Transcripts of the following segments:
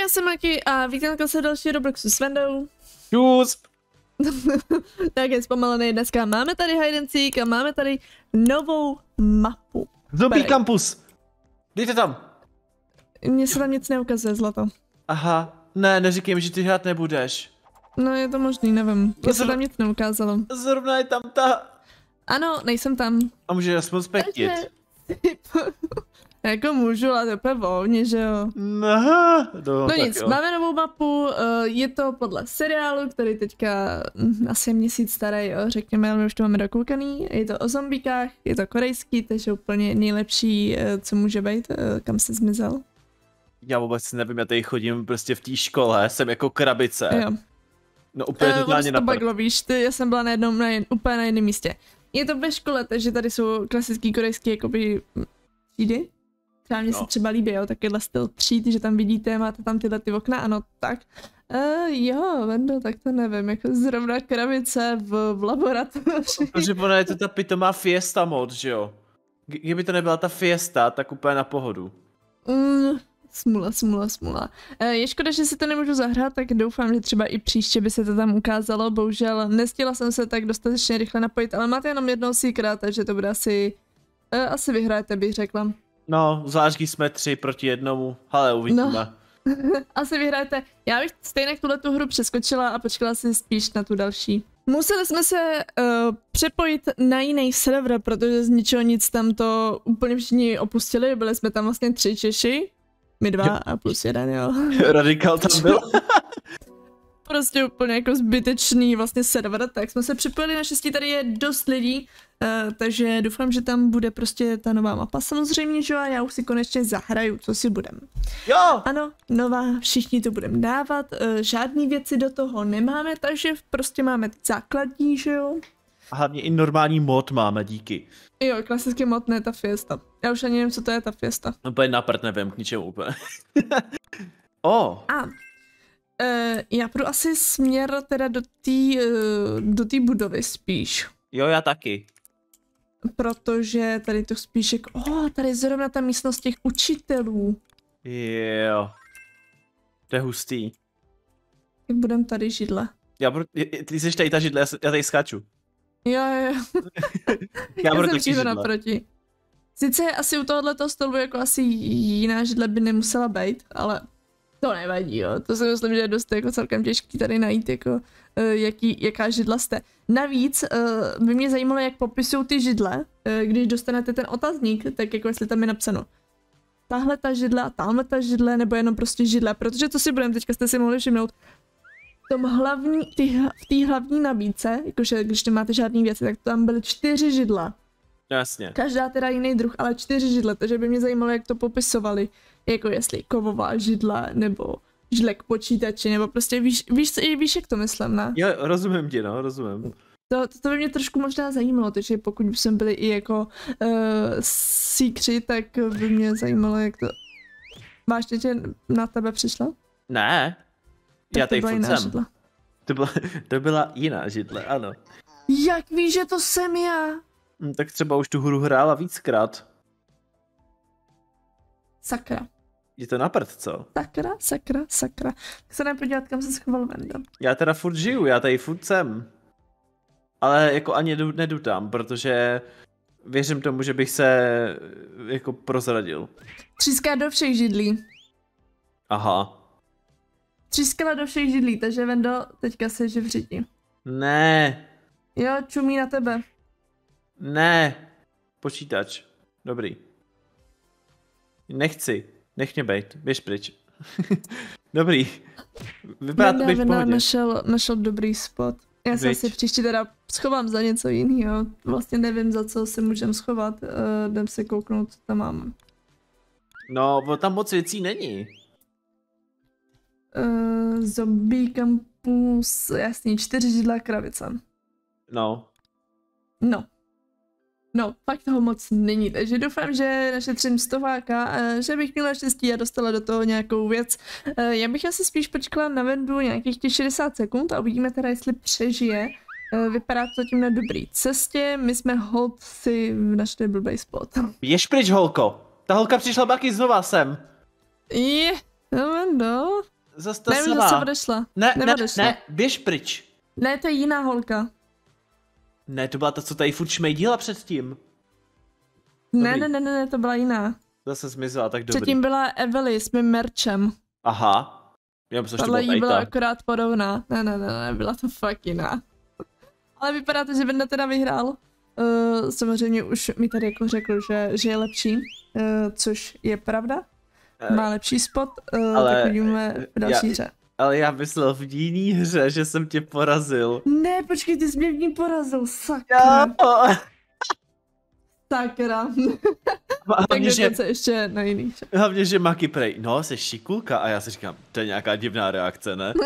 já jsem Maki a vítám se další Robloxu s Vendou. Čus! Tak je zpomalený dneska. Máme tady hide and seek a máme tady novou mapu. Zombie Campus! Dejte tam! Mně se tam nic neukazuje, zlato. Aha, ne, neříkej mi, že ty hrát nebudeš. No je to možný, nevím. Mně se tam nic neukázalo. Zrovna je tam ta... Ano, nejsem tam. A můžeš aspoň spektit. Jako můžu, ale to je úplně volně, že jo. No Nic, jo. máme novou mapu, je to podle seriálu, který teďka asi je měsíc starý, jo, řekněme, ale my už to máme dokoukaný. Je to o zombíkách, je to korejský, takže úplně nejlepší, co může být, kam se zmizel. Já vůbec nevím, já tady chodím prostě v té škole, jsem jako krabice. Jo. No úplně totálně na baglo, víš, já jsem byla úplně na jiném místě. Je to ve škole, takže tady jsou klasický korejský jakoby třídy. Třeba mně se třeba líbí, jo, takovýhle styl tříd, že tam vidíte, máte tam tyhle ty okna, ano, tak. Jo, Vendo, tak to nevím, jako zrovna krabice v laboratoři. Protože ona je to ta pitomá fiesta mod, že jo? Kdyby to nebyla ta fiesta, tak úplně na pohodu. Smula. Je škoda, že si to nemůžu zahrát, tak doufám, že třeba i příště by se to tam ukázalo. Bohužel nestihla jsem se tak dostatečně rychle napojit, ale máte jenom jednou secret, takže to bude asi vyhrajete, bych řekla. No, zvlášť když jsme 3 proti 1, ale uvidíme. No. Asi vyhrajete. Já bych stejně tu hru přeskočila a počkala si spíš na tu další. Museli jsme se přepojit na jiný server, protože z ničeho nic tam to úplně všichni opustili, byli jsme tam vlastně 3 Češi. My 2 a plus 1, jo. Radikál tam byl. Prostě úplně jako zbytečný vlastně server, tak jsme se připojili, naštěstí tady je dost lidí, takže doufám, že tam bude prostě ta nová mapa samozřejmě, že já už si konečně zahraju, co si budem. Jo! Ano, nová, všichni to budeme dávat, žádný věci do toho nemáme, takže prostě máme základní, že jo. A hlavně i normální mod máme, díky. Jo, klasický mod, ne ta fiesta. Já už ani nevím, co to je ta fiesta. Úplně na prd nevím, k ničemu úplně. Já půjdu asi směr teda do té budovy spíš. Jo, já taky. Protože tady to spíš jako, tady je zrovna ta místnost těch učitelů. Jo. To je hustý. Jak budem tady židle. Ty jsi tady ta židle, já tady skáču. Jo. Já budu jsem taky přímo židle. naproti. Sice asi u tohoto stolu jako asi jiná židle by nemusela být, ale to nevadí, jo. To si myslím, že je dost jako celkem těžký tady najít, jako jaká židla jste. Navíc by mě zajímalo, jak popisují ty židle, když dostanete ten otazník, tak jako jestli tam je napsáno tahle ta židle a tamhle ta židle, nebo jenom prostě židle, protože to si budeme, teďka jste si mohli všimnout, v té hlavní nabídce, jakože když nemáte žádný věci, tak tam byly 4 židla. Jasně. Každá teda jiný druh, ale 4 židle, takže by mě zajímalo, jak to popisovali, jako jestli kovová židla, nebo židle k počítači, nebo prostě víš, jak to myslím, ne? Jo, rozumím ti, no, rozumím. To by mě trošku možná zajímalo, takže pokud by jsme byli i jako síkři, tak by mě zajímalo, jak to... Vážně tě na tebe přišlo? Ne. Tak Já tady to byla furt jiná jsem. židle. To byla jiná židle, ano. Jak víš, že to jsem já? Tak třeba už tu hru hrála víckrát. Sakra. Je to na prd, co? Sakra. Tak se nepodívat, kam se schoval Venda. Já teda furt žiju, já tady furt jsem. Ale jako ani nedu tam, protože věřím tomu, že bych se jako prozradil. Tříská do všech židlí. Aha. Třískala do všech židlí, takže Vendo, teďka se živřiti. Ne. Jo, čumí na tebe. Ne. Počítač. Dobrý. Nechci. Nech mě bejt. Běž pryč. Dobrý. Vypadá to být v Venda pohodě. našel dobrý spot. Já se asi příště teda schovám za něco jiného. Vlastně nevím, za co se můžem schovat. Jdem se kouknout, co tam máme. No, tam moc věcí není. Zombie Campus, jasný, 4 židla kravice. No. No, fakt toho moc není, takže doufám, že našetřím stováka, že bych měla štěstí a dostala do toho nějakou věc. Já bych asi spíš počkala na Vendu nějakých těch 60 sekund a uvidíme teda, jestli přežije. Vypadá to tím na dobrý cestě, my jsme hold si našli blbej spot. Běž pryč, holko. Ta holka přišla baky znova sem. No Vendo, Zas ta Ne, už sama. zase odešla. Ne, běž pryč. Ne, to je jiná holka. Ne, to byla ta, co tady furt šmejdila předtím. Ne, to byla jiná. Zase zmizela, tak dobrý. Předtím byla Evely s mým merčem. Aha. Já myslím, že to Tohle jí byla byla akorát podobná. Ne, byla to fakt jiná. Ale vypadá to, že Venda teda vyhrál. Samozřejmě už mi tady jako řekl, že je lepší, což je pravda. Má lepší spot, tak uvidíme v další hře. Ale já myslel v jiný hře, že jsem tě porazil. Ne, počkej, ty jsi mě v ní porazil, sakra. Sakra. Tak dokonce ještě na jiný. Hlavně, že Maki prej, no, jsi šikulka a já si říkám, to je nějaká divná reakce, ne?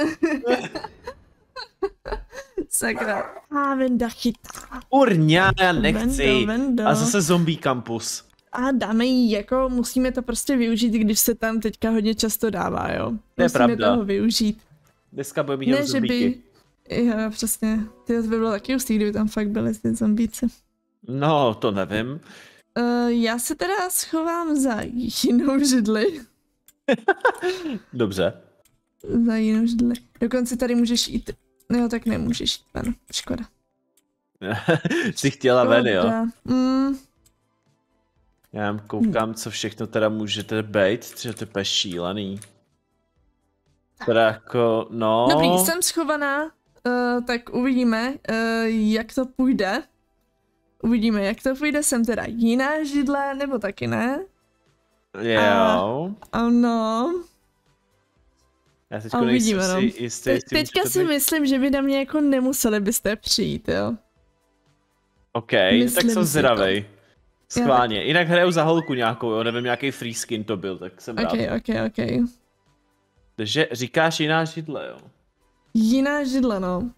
Sakra. Venda chytá. Urňa, já nechci. Vendo. A zase zombie kampus. A dáme jí, jako musíme to prostě využít, když se tam teďka hodně často dává, jo. To je musíme pravda. toho využít. Dneska budeme mít jenom Ne, že by... zombíky. Jo, přesně. Ty by bylo taky hustý, kdyby tam fakt byly ty zombíci. No, to nevím. Já se teda schovám za jinou židli. Dobře. Za jinou židli. Dokonce tady můžeš jít. No tak nemůžeš jít ven. Škoda. Jsi chtěla ven, jo? Já koukám, co všechno teda můžete být, třeba to je šílený. Teda jako, no... Dobrý, jsem schovaná, tak uvidíme, jak to půjde. Uvidíme, jak to půjde, jsem teda jiná židle, nebo taky ne? Jo. Ano. Já teďko nejsem si jistý. Teďka si myslím, že by na mě jako nemuseli byste přijít, jo. OK, tak jsem zdravej. Schválně. Jinak hraju za holku nějakou, jo, nevím, nějaký free skin to byl, tak jsem rád. OK. Takže říkáš jiná židle, jo? Jiná židle, no.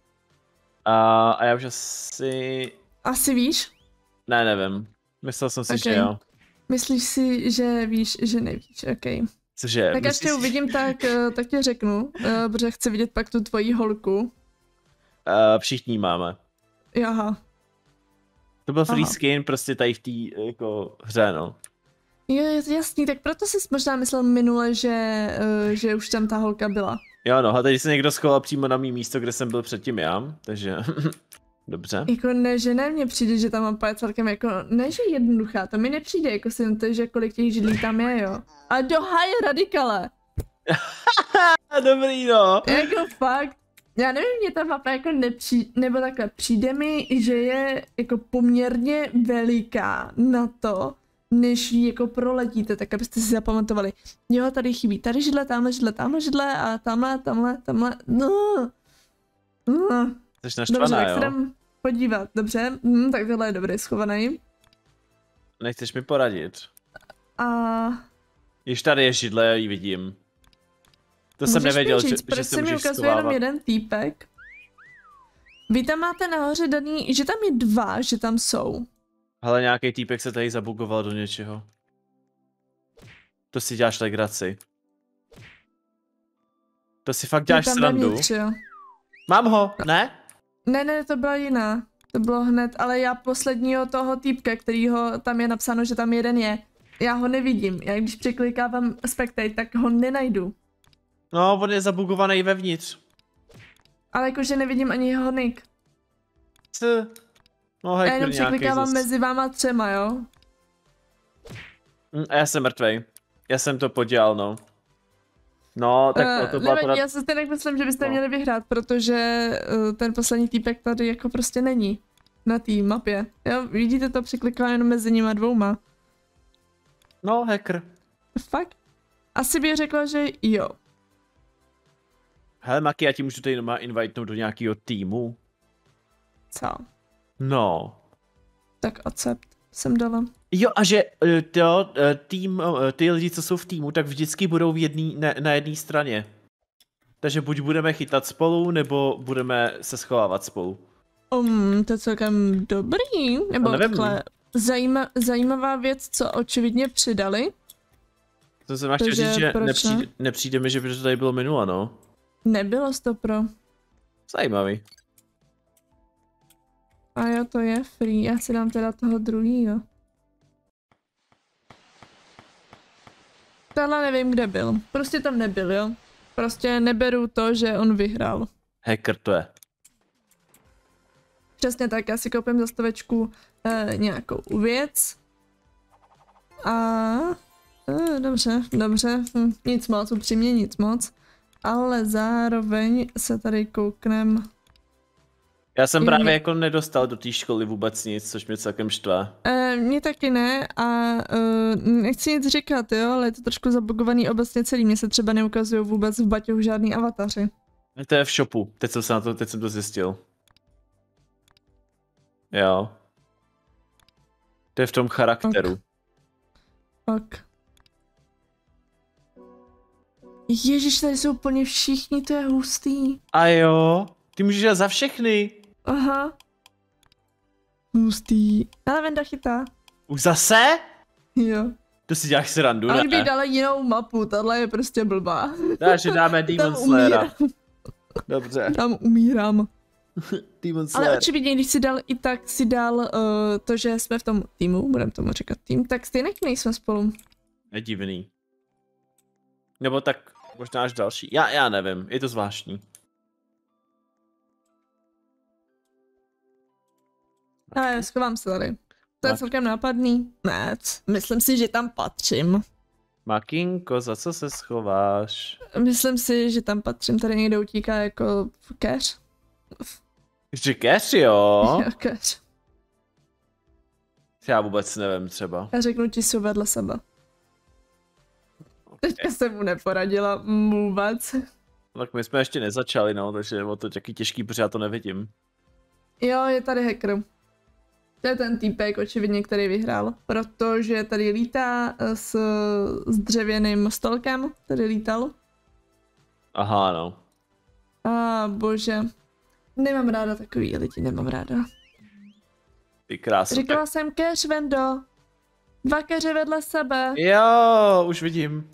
A já už asi... Asi víš? Ne, nevím. Myslel jsem si, že jo. Myslíš si, že víš, že nevíš, OK. Cože? Tak až tě uvidím, tak tě řeknu, protože chci vidět pak tu tvoji holku. Všichni máme. Aha. To byl free skin prostě tady v té jako hře, no. Jo, jasný, tak proto jsi možná myslel minule, že už tam ta holka byla. Jo, no, a tady se někdo schoval přímo na mý místo, kde jsem byl předtím já, takže dobře. Jako ne, že ne, mně přijde, že ta mapa je celkem jako, ne, že jednoduchá, to mi nepřijde, jako jsem to, že kolik těch židlí tam je, jo. A dohaj radikale. Dobrý, no. Jako fakt. Já nevím, mě ta mapa jako nebo takhle, přijde mi, že je jako poměrně veliká na to, než ji jako proletíte, tak abyste si zapamatovali. Jo, tady chybí tady židle, tamhle židle a tamhle. No. Jsi naštvaná, dobře, jo? tak se jdem podívat, dobře, tak tohle je dobrý, schovaný. Nechceš mi poradit? A... Již tady je židle, já ji vidím. To jsem nevěděl, že se můžeš ukazuje jenom jeden týpek. Vy tam máte nahoře daný, že tam je 2, že tam jsou. Ale nějaký týpek se tady zabugoval do něčeho. To si děláš legraci. To si fakt děláš srandu. Mám ho, ne? Ne, to byla jiná. To bylo hned, ale já posledního toho týpka, kterýho tam je napsáno, že tam jeden je. Já ho nevidím. Já když překlikávám spectate, tak ho nenajdu. No, on je zabugovaný vevnitř. Ale jakože nevidím ani jeho nick. No, já jenom překlikávám mezi váma 3, jo? A já jsem mrtvej. Já jsem to podělal, no. No, tak to byla nevadí, já se stejně myslím, že byste měli vyhrát, protože ten poslední týpek tady jako prostě není. Na té mapě. Jo, vidíte to, překliká jenom mezi nima 2. No, hacker. Fakt? Asi bych řekla, že jo. Hele, Maki, já ti můžu tady doma invitenout do nějakého týmu. Co? No. Tak accept jsem dala. Jo, a že ty lidi, co jsou v týmu, tak vždycky budou na jedné straně. Takže buď budeme chytat spolu, nebo budeme se schovávat spolu. To je celkem dobrý, nebo takhle zajímavá věc, co očividně přidali. To jsem chtěl říct, že nepřijde mi, že by to tady bylo minule, no. Nebylo to pro. Zajímavý. A jo, to je free, já si dám teda toho druhýho. Tohle nevím, kde byl. Prostě tam nebyl, jo. Prostě neberu to, že on vyhrál. Hacker to je. Přesně tak, já si koupím za 100 nějakou věc. A... dobře, nic moc, upřímně nic moc. Ale zároveň se tady kouknem... Já jsem právě jako nedostal do té školy vůbec nic, což mě celkem štve. Mně taky ne a nechci nic říkat, jo, ale je to trošku zabugovaný obecně celý. Mně se třeba neukazují vůbec v baťohu žádný avataři. To je v shopu, teď jsem to zjistil. Jo. To je v tom charakteru. Ok. Ježiš, tady jsou úplně všichni, to je hustý. A jo, ty můžeš dělat za všechny. Aha. Hustý. Ale Venda chytá. Už zase? Jo. To si děláš srandu, ale ne? kdyby dala jinou mapu, tahle je prostě blbá. Takže dáme Demon Slayera. Dobře. Tam umírám. Demon Slayer. Ale očividně, když si dal i tak, si dal to, že jsme v tom týmu, budeme tomu říkat tým, tak stejně nejsme spolu. Je divný. Nebo tak možná až další. Já nevím, je to zvláštní. Ale schovám se tady. To je celkem nápadný. Ne, myslím si, že tam patřím. Makinko, za co se schováš? Myslím si, že tam patřím. Tady někde utíká jako keř. Že keř, jo? Jo, keř. Já vůbec nevím třeba. Já řeknu ti, jsou vedle sebe. Teďka jsem mu neporadila vůbec. Tak my jsme ještě nezačali, no, takže je to taky těžký, protože já to nevidím. Jo, je tady hacker. To je ten týpek, očividně, který vyhrál. Protože tady lítá s dřevěným stolkem, tady lítal. Aha, no. A bože. Nemám ráda takový lidi, nemám ráda. Ty krásný. Říkala jsem keř, Vendo. 2 keře vedle sebe. Jo, už vidím.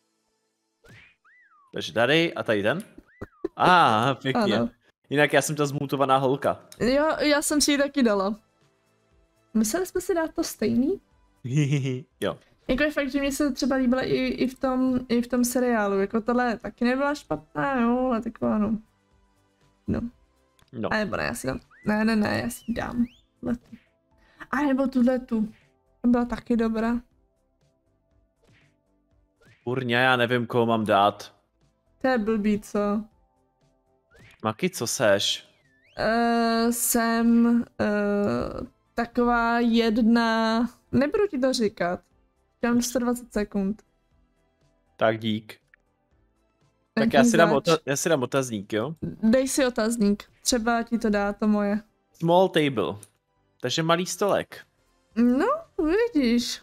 Takže tady a tady ten. Pěkně. Ano. Jinak já jsem ta zmutovaná holka. Jo, já jsem si ji taky dala. Mysleli jsme si dát to stejný? Jo. Jako je fakt, že mě se třeba líbila i v tom seriálu. Jako tohle taky nebyla špatná, jo, ale taková no. No. A nebo ne, já si dám. Ne, já si dám. Tuhletu. A nebo tuhletu. To byla taky dobrá. Kurňa, já nevím, koho mám dát. To je blbý, co? Maki, co seš? Jsem taková jedna... Nebudu ti to říkat. Dám 120 sekund. Tak dík. Tak já si dám otazník, jo? Dej si otazník. Třeba ti to dá to moje. Small table. Takže malý stolek. No, vidíš.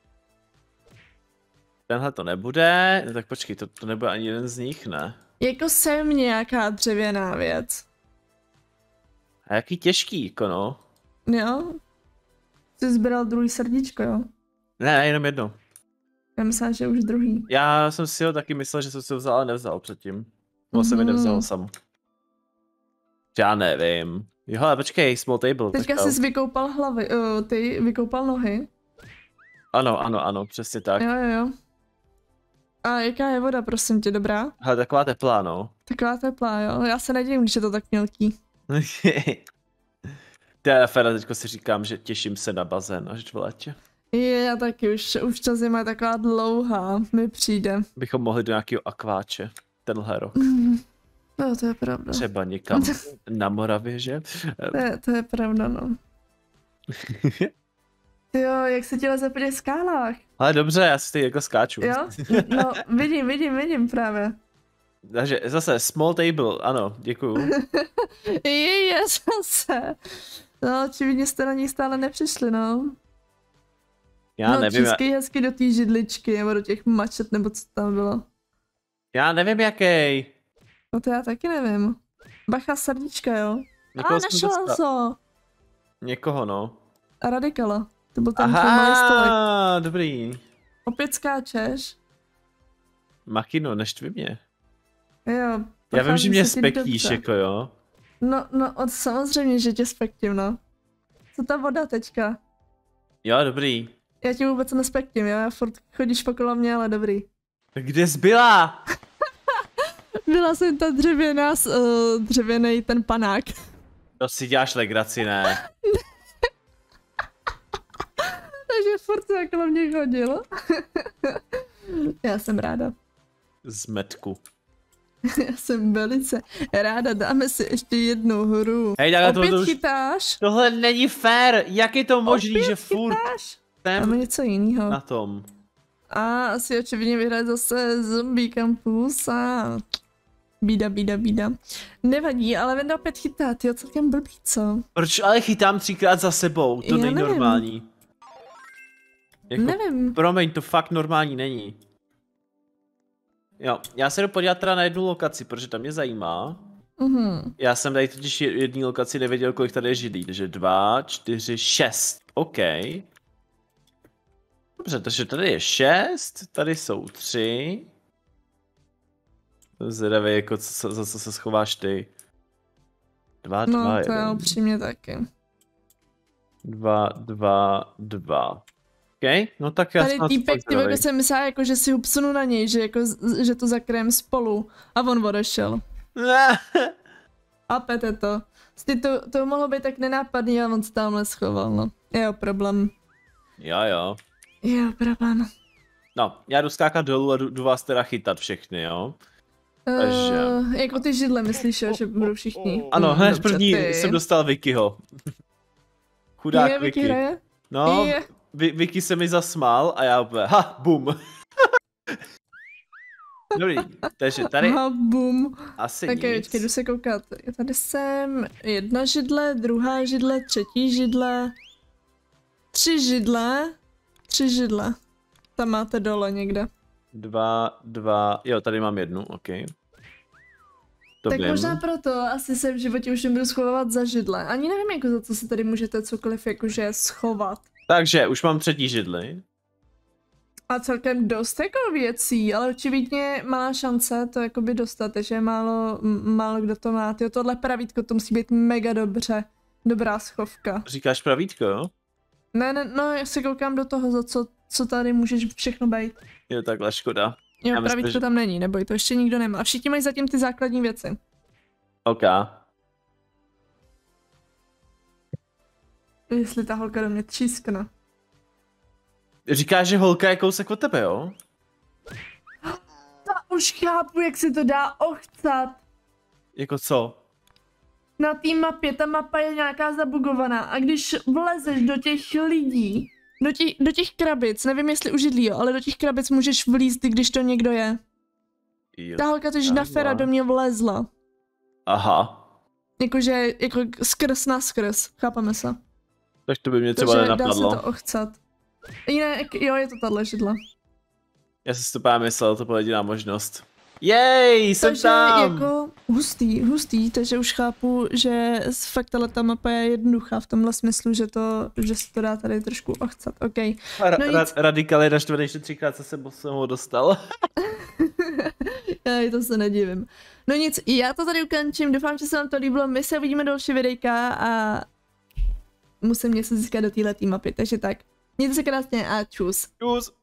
Tenhle to nebude, no tak počkej, to nebude ani jeden z nich, ne? Jako jsem nějaká dřevěná věc. A jaký těžký, jako no. Jo? Jsi sbíral druhý srdíčko, jo? Ne, jenom jedno. Já myslím, že už druhý. Já jsem si ho taky myslel, že jsem si ho vzal, ale nevzal předtím. No se mi nevzal sam. Já nevím. Jo, ale počkej, small table. Teďka jsi vykoupal hlavy, ty vykoupal nohy. Ano, přesně tak. Jo. A jaká je voda, prosím tě, dobrá? Hele, taková teplá, no. Taková teplá, jo? Já se nedivím, když je to tak mělký. Já Fera, teďko si říkám, že těším se na bazén až v létě. Já taky, už ta zima je taková dlouhá, mi přijde. Bychom mohli do nějakého akváče tenhle rok. No, to je pravda. Třeba někam na Moravě, že? To je pravda, no. Jo, jak se ti leze po těch skálách? Ale dobře, já si tady jako skáču. Jo? No, vidím právě. Takže zase small table, ano, děkuju. Je zase. No, očividně jste na ní stále nepřišli, no. Já nevím. Hezky do té židličky, nebo do těch mačet, nebo co tam bylo. Já nevím jaký. No to já taky nevím. Bacha srdíčka, jo? Našla to. Někoho, no. A Radikala. To byl ten malý stolek. Dobrý. Opět skáčeš. Makino, neštvi mě. Jo. Já vím, že mě spektíš, jako jo. No, samozřejmě, že tě spektím, no. Co ta voda teďka? Jo, dobrý. Já tě vůbec nespektím, jo? Já furt chodíš okolo mě, ale dobrý. Tak kde jsi byla? Byla jsem ta dřevěnej ten panák. To si děláš legraci, ne? Takže furt se okolo mě chodilo. Já jsem ráda. Zmetku. Já jsem velice ráda, dáme si ještě jednu hru. Hej, Opět chytáš? Tohle není fér, jak je to možný, že furt Máme něco jiného. na tom. A asi očividně vyhraje zase Zombie Campus a... Bída. Nevadí, ale Venda opět chytá, tyjo, celkem blbý, co? Proč ale chytám 3krát za sebou? To není normální. Jako, Nevím. Promiň, to fakt normální není. Jo, já se jdu podívat teda na jednu lokaci, protože to mě zajímá. Já jsem tady totiž jedné lokaci nevěděl, kolik tady je židlí, takže 2, 4, 6. OK. Dobře, takže tady je 6, tady jsou 3. Zvědavý, jako za co se schováš ty. 2, 2, No, 1. to já upřímně taky. 2, 2, 2. OK, no tak já tady týpek, ty jsem myslela, jako, že si ho psunu na něj, že, jako, že to zakryjem spolu. A on odešel. A pete to. To mohlo být tak nenápadný a on se tamhle schoval, no. Jo, problém. Jo. Jo, problém. No, já jdu skákat dolů a jdu vás teda chytat všechny, jo? Takže... Jako ty židle, myslíš, jo, že budou všichni? Ano, hned první jsem dostal Vickyho. Chudák Vicky. Hraje? No, Vicky se mi zasmál a já úplně, bum. Dobrý, takže tady... Bum. Asi tak nic. Počkej, jdu se koukat. Tady jsem jedna židle, druhá židle, třetí židle, 3 židle. Tam máte dole někde. 2, jo, tady mám jednu, OK. To tak vím. možná proto asi se v životě už nebudu schovávat za židle. Ani nevím, jako za co se tady můžete cokoliv jakože schovat. Takže, už mám třetí židli. A celkem dost jako věcí, ale očividně malá šance to jakoby dostat, takže málo kdo to má. Tyjo, tohle pravítko, to musí být mega dobrá schovka. Říkáš pravítko, jo? Ne, no já se koukám do toho, za co tady můžeš všechno být. Jo, takhle, škoda. Jo, pravítko tam není, neboj, to ještě nikdo nemá. Všichni mají zatím ty základní věci. OK. Jestli ta holka do mě třískne. Říkáš, že holka je kousek od tebe, jo? Ta už chápu, jak se to dá ochcat. Jako co? Na té mapě, ta mapa je nějaká zabugovaná a když vlezeš do těch lidí, do těch krabic, nevím jestli u židlí, jo, ale do těch krabic můžeš vlízt, když to někdo je. Jo, ta holka tož na fera do mě vlezla. Aha. Jakože, jako skrz na skrz, chápeme se. Tak to by mě třeba nenapadlo. Dá se to ochcat. Jinak, jo, je to tahle židla. Já si to právě myslel, to byla jediná možnost. Jej, jsem tam! Jako hustý, takže už chápu, že fakt ta mapa je jednoduchá v tomhle smyslu, že se to dá tady trošku ochcat, OK. Radikal je naštvaný, že 3krát jsem ho dostal. Já to se nedivím. No nic, já to tady ukončím, doufám, že se vám to líbilo, my se uvidíme další videjka a musím něco získat do téhletý mapy, takže tak. Mějte se krásně a čus. Čus.